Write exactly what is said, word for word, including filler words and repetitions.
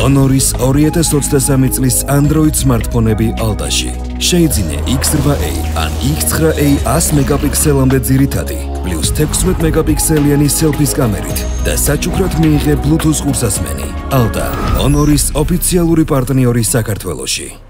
Honoris ორი ათას ოცდასამი წლის Android smartphone-ები Alta-ში. Შეიძინე X eight A ან X nine A one hundred megapixel-ამდე ძირითადი, პლუს თექვსმეტ megapixel-იანი selfies კამერით და საჩუქრად მიიღე Bluetooth ხურსასმენი. Alta, Honoris ოფიციალური პარტნიორი საქართველოში.